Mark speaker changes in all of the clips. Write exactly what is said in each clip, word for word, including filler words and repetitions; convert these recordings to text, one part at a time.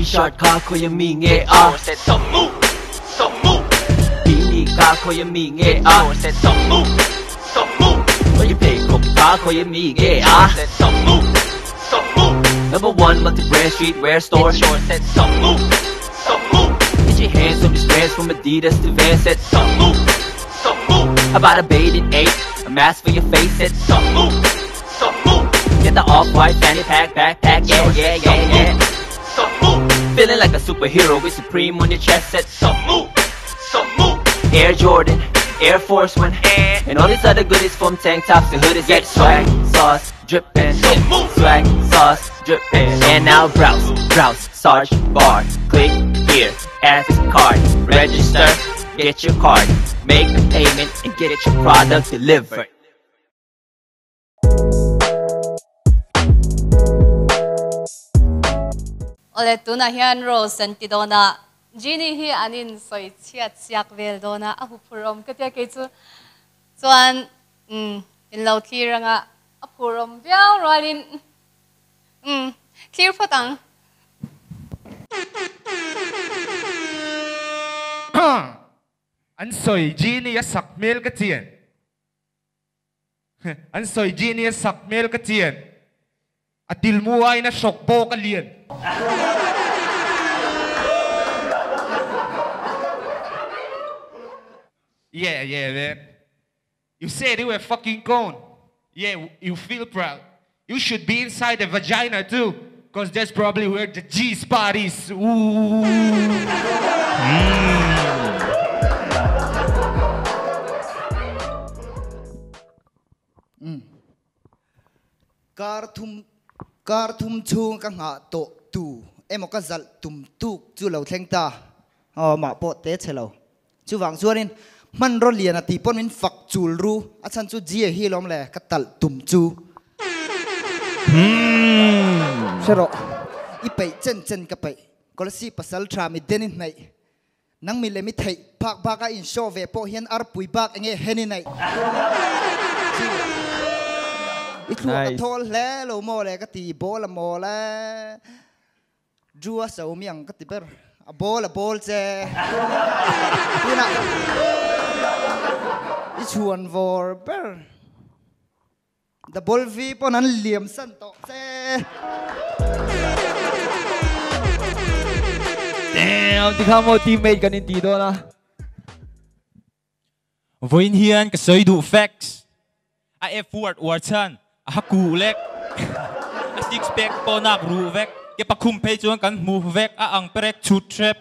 Speaker 1: T-shirt ขาเขายังมีเงอ่ะเสร็จสมมุสมมุปีนี้ขาเขายังมีเงอ่ะเสร็จสมมุสมมุก็ยังเพลงของขาเขายังมีเงอ่ะเสร็จสมมุสมมุ Number one multi-brand streetwear store เสร็จสมมุสมมุ Get your hands on these brands from Adidas to Vans เสร็จสมมุสมมุ I bought a bathing ape a mask for your face เสร็จสมมุสมมุ Get the off-white fanny pack backpack yeah yeah yeah yeah Feeling like a superhero with Supreme on your chest. Said some move, some move. Air Jordan, Air Force One, and all these other goodies from tank tops to hoodies. Get swag, sauce, drippin', swag, sauce, drippin'. And now browse, browse, Sarge Bar. Click here, ask card, register, get your card, make the payment, and get it your product delivered.
Speaker 2: Ole tuna hian rose sentidona Gini hi anin soi chiat siak vel dona a hupurom katia ke chu chuan um in lo thiranga a purom viau rolin um clear photang
Speaker 3: an soi Gini a sak mel ka chien an soi Gini a sak mel ka chien a tilmu ai na sok bo ka lien Yeah, yeah, man. You said you were fucking gone. Yeah, you feel proud. You should be inside the vagina too, because that's probably where the G spot is. Ooh.
Speaker 4: Mm. Kartum, kartum chung kang ha to tu. Em ka zal tum tuk chu lo thleng ta. Oh ma po te chelo. Chu wang chuanin man ro lian ati pon min fak chul ru achan chu ji hi lom le katal tum chu hm sero I pe chen chen ka pe kol si pasal tra mi denin nai nang mi le mi thei phak baka in show ve po hian ar pui bak enge heni nai I thu ka thol le lo mo le ka ti bol mo le jua so miang ka ti ber a bol a bol che tuna I chuan vor ber the ball vi pon an liam san to che
Speaker 5: damn ti khamo teammate kanin ti do na
Speaker 6: voin hian ka soi du facts a f word war chan a haku lek a six pack po nak ru vek ke pakhum pe chuan kan mu vek a ang prek chut trap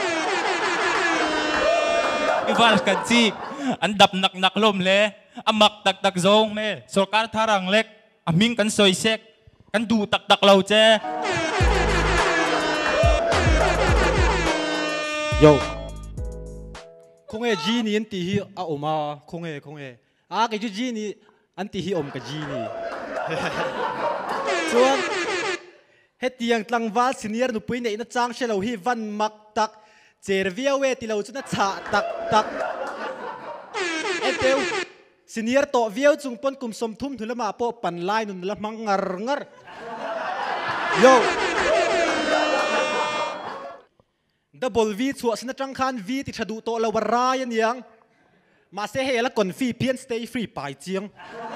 Speaker 6: iwal kan chi an dap nak nak lom le amak tak tak zong me sarkar tharang lek aming kan soi sek kan du tak tak lo che
Speaker 5: yo khong e Gini an ti hi a oma khong e khong e a ke ju Gini an ti hi om ka Gini chuan hetiang tlangwal senior nu pui nei na chang shelo hi van mak tak cher viawe ti lo chuna cha tak tak Eteu senior to viau chung pon kum som thum thulama po pan lai nun la mangar ngar yo double v chu asna tang khan v ti thadu to lo wara yan yang ma se he la kon fi pian stay free pai chiang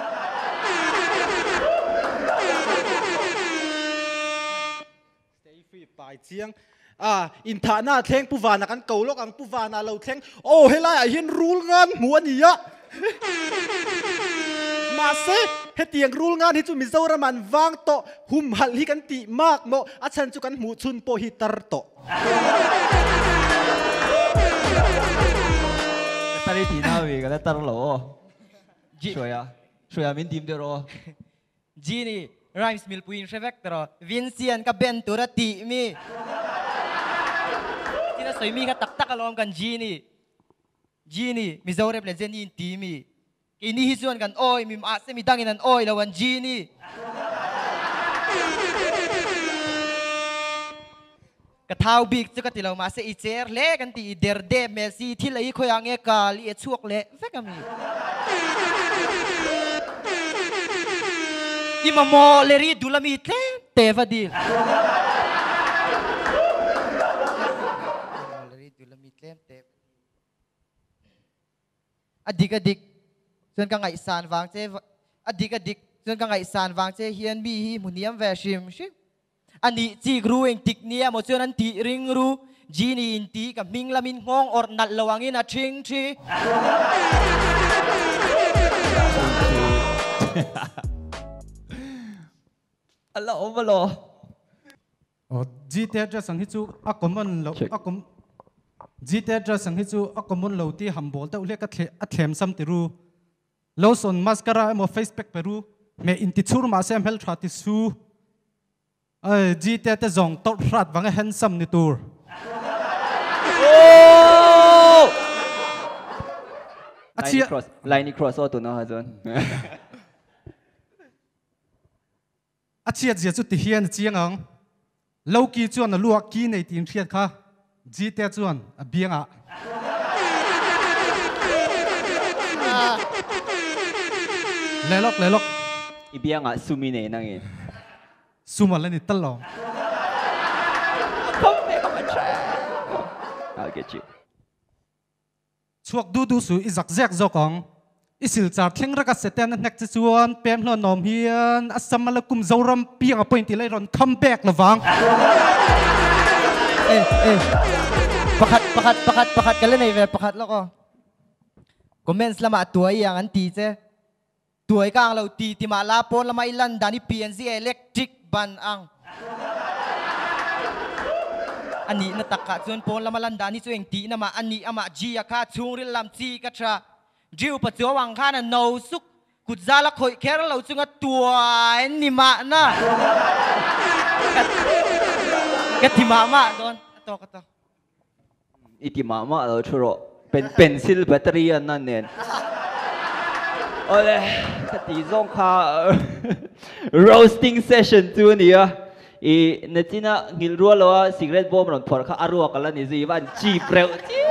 Speaker 5: stay free pai chiang à in thà na theng puwana kan kaulok ang puwana lo theng oh helai a hin rule ngan muan ya ma se hetiang rule ngan hi chu mizoram an wang to hum hal hi kan ti mak mo a chan chu kan mu chun po hi tar to
Speaker 7: ta đi thì nào vì cái tar lo soi à soi à min tim de ro
Speaker 8: Gini rhymes mil puin shevek tro Vincian ka ben turati mi soi mi ka tak tak alom kan Gini Gini mi zaurep le zen in ti mi ini hi chuan kan oi mi ma se mi dangin an oi lawan Gini ka thau big chu ka ti lo ma se I cher le kan ti der de Messi thil ai khoi ange ka li e chuak le vek ami imamo le ri dulami tle te vadil อดีกอดีกส่วนกังไงสานวางเจอดีกอดีกส่วนกังไงสานวางเจเฮียนบีฮีมุนียมเวชิมชิอันนี้จีกรู้เองติกเนี่ยหมดส่วนนั้นตีริงรู้จีนี่อินตีกับมิงละมินงงอดนัดระวังอินะชิงชี
Speaker 7: อัลลอฮ์อัลลอฮ์
Speaker 9: โอ้จีเตจะสังหิจูอักมันเราอักมจีเตจะสังหิจูอักมันเราที่ฮัมโบลแต่อุเล็กอัตอัตเลมซัมติรูเราส่วนมาสการ์มาเฟซบุ๊กไปรูเมอินติชูร์มาเซมเฮลทราติสูเอ้จีเตจะจงตดรัดวังเห็นซัมนิตูร์
Speaker 7: โอ้ไลน์ครอสไลน์ครอสโอตัวน้องฮะจอน
Speaker 9: อาเชียเจียจุดที่เฮียนเจียงอังเรากีจวนลวกกีในทีมเชียดค่ะจีเตจวนเบียงอ่ะเลล็อกเลล็อก
Speaker 7: อีเบียงอ่ะซูมิเน่นั่งเอง
Speaker 9: ซูมันแล้วนี่ตลอด
Speaker 7: I'll get you
Speaker 9: ช่วงดูดูสูอิจักแจกจอกองอิสิลจาร์เทงรักเสตนนักจะชวนเป็นหลอนอมเฮียนอัศมาลกุมเจ้ารำเปียงอพอยน์ที่ไล่รอนคัมแบ็กระวัง
Speaker 8: เอ๊ะเอ๊ะประคัดประคัดประคัดประคัดกันเล่นในเว็บประคัดแล้วก็คอมเมนต์ละมาตัวอย่างอันตีเจ้ตัวกลางเราตีที่มาลาปนละมาอิลันดานี่ พี เอ็น ซี เอเล็กทริกบันอังอันนี้นัตตะกะส่วนปนละมาลันดานี่ส่วนตีนะมาอันนี้อามาจีอาคาชุงริลลำซีกัตราจิวปัจจุบันข้าน่ะโนสุกกุศลคอยแค่เราจึงตัวนี่มานะกัติมามาโดนต่อกันต่อ
Speaker 7: อิติมามาเราชัวร์เป็นเป็นซิลแบตเตอรี่นั่นเองโอ้ยคติส่งข้า roasting session ตัวนี้อ่ะอีนั่นจีน่ะหิลรัวแล้วว่าสิกเรตบอมเราพอข้าอารัวกันแล้วนี่สิวันจีเปรี้ยว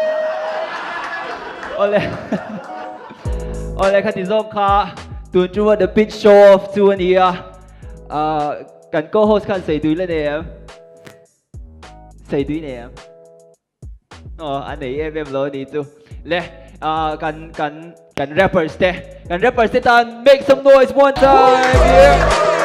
Speaker 7: โอ้ยโอ้ยคติส่งข้าตัวชัวร์ the big show of ตัวนี้อ่ะกันก็โฮสต์กันใส่ดุยเลยเนี่ยใส่ดุยเนี่ยอ๋ออันไหนเอฟเอ็มเรานี่ตัวเลยกันกันกัน rappers เต้กัน rappers เต้ตัน make some noise one time yeah